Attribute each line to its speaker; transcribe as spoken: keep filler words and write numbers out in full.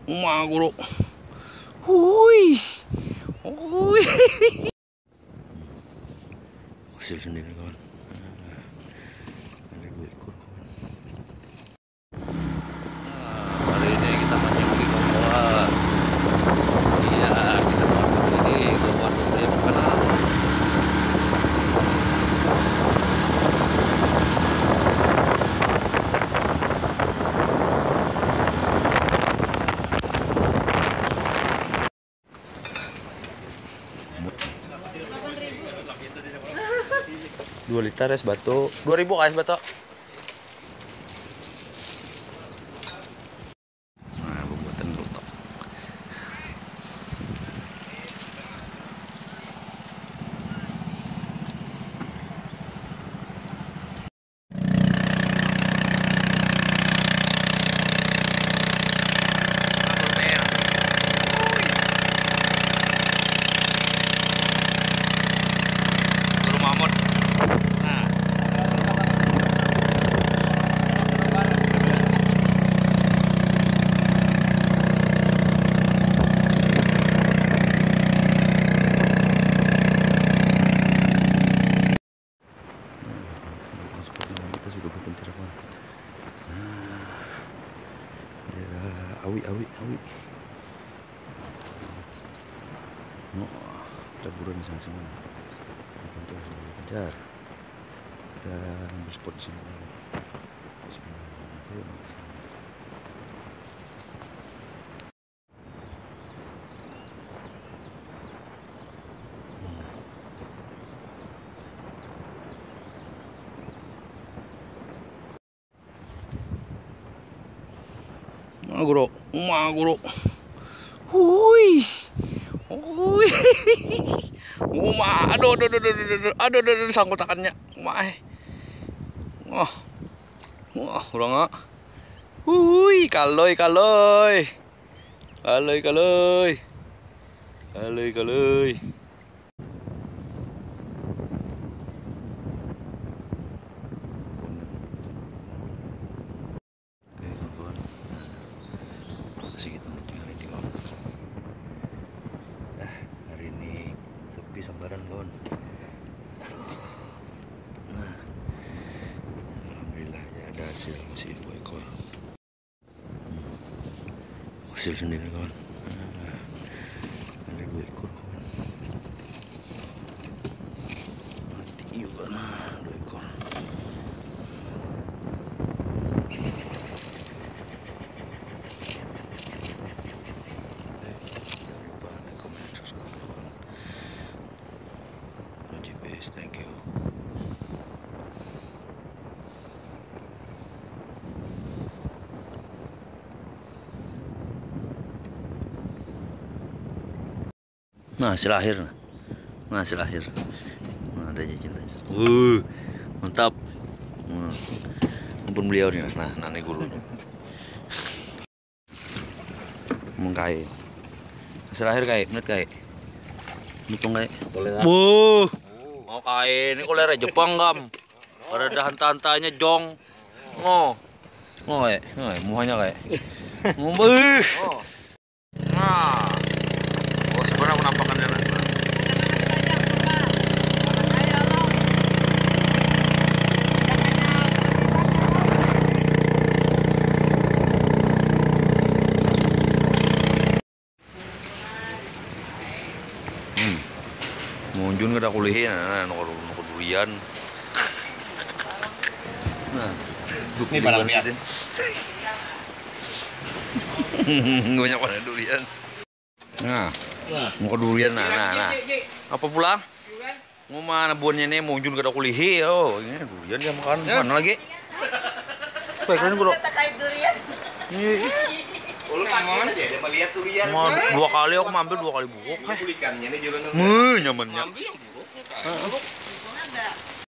Speaker 1: maguro. Hui. Hui. Hasil sendiri kawan. Ada dua ekor kawan. Nah, hari ini kita mancing di kawan. Iya, kita mancing ini kawan dia makanan. dua liter es batu, dua ribu es batu. Nah, pembuatan lotok. Awi, awi, awi. Oh, kita buruan sana semua. Untuk kejar dan berspot di sini. Maguro, maguro. Hui. Hui. Uma, aduh, aduh, aduh, aduh, aduh, aduh, aduh, sangkut tangannya. Uma, wah, wah, udah nggak? Hui, kaloy, kaloy, kaloy, kaloy, kaloy, kaloy. Segitu hari ini kawan. Nah, hari ini sepi sambaran kawan. Nah, alhamdulillah ya ada hasil masih dua ekor. Hmm. Hasil sendiri kawan. Nah, ada dua ekor kawan. Mati juga nah dua ekor. Thank you. Nah, hasil akhir. Nah, hasil akhir. Nah, ada cinta. Uh, mantap. Nah, ampun beliau nih. Nah, nani guru. Mengkai. Hasil akhir kai, menit kai. Hitung kai. Wuh. Mau kain ini kolera Jepang gam. Ada hanta-hantanya jong. Oh. Oh, eh, oh, muanya kayak. Ngumbeh. Nah. Oh, sebenarnya penampakannya nah. Hmm. Munjun kada kulihin nah, nukar nukar durian. Nah,
Speaker 2: ini barang biasa.
Speaker 1: Banyak pada durian. Nah, nukar durian nah, nah, nah. Apa pula? Mau mana buahnya nih munjun kada kulihi oh, ini durian dia makan mana lagi? Baik kan gua. Ini
Speaker 2: Ulu mana aja dia melihat durian.
Speaker 1: mau dua kali aku mampir dua kali buuk.
Speaker 2: Kulikannya nih juga.
Speaker 1: Meh nyamannya.